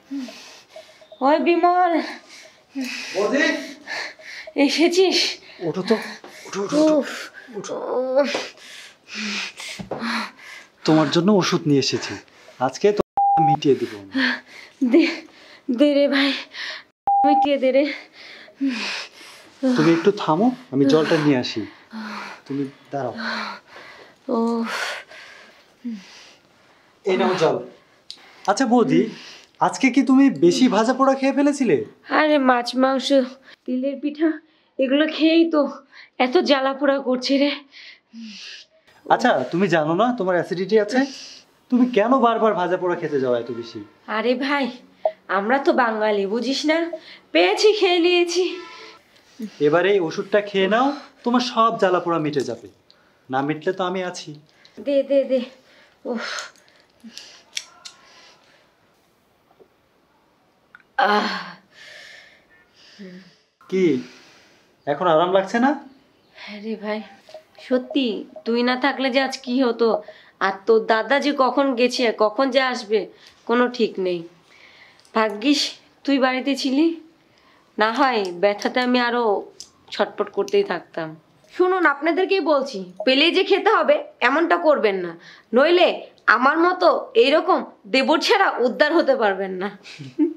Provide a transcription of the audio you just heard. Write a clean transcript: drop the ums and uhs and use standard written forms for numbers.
ওই বিমল, বৌদি এসেছিস? ওঠো তো, ওঠো ওঠো ওঠো। তোমার জন্য ওষুধ নিয়ে এসেছি, আজকে তো মিটিয়ে দিব। দে দে রে ভাই, মিটিয়ে দে রে। তুমি একটু থামো, আমি জলটা নিয়ে আসি, তুমি দাঁড়াও। ও এই নাও জল। আচ্ছা বৌদি, আজকে কি তুমি বেশি ভাজা পোড়া খেয়ে ফেলেছিলে? আরে মাছ মাংস তিলের পিঠা এগুলো খেয়েই তো এত জ্বালা পোড়া করছে রে। আচ্ছা তুমি জানো না তোমার অ্যাসিডিটি আছে? তুমি কেন বারবার ভাজা পোড়া খেতে যাও এত বেশি? আরে ভাই, আমরা তো বাঙালি, বুঝিস না? পেয়েছি, খেয়ে নিয়েছি। এবারে এই ওষুধটা খেয়ে নাও, তোমার সব জ্বালা পোড়া মিটে যাবে। না মিটলে তো আমি আছি। দে দে দে। উফ, আহ, কি এখন আরাম লাগছে না? আরে ভাই, সত্যি তুই না থাকলে যে আজ কি হতো, আর তোর দাদা যে কখন গেছে কখন যে আসবে কোনো ঠিক নেই। ভাগ্যিস তুই বাড়িতে ছিলি, না হয় ব্যথাতে আমি আরো ছটপট করতেই থাকতাম। শুনুন, আপনাদেরকেই বলছি, পেলেই যে খেতে হবে এমনটা করবেন না, নইলে আমার মতো এইরকম দেবর ছাড়া উদ্ধার হতে পারবেন না।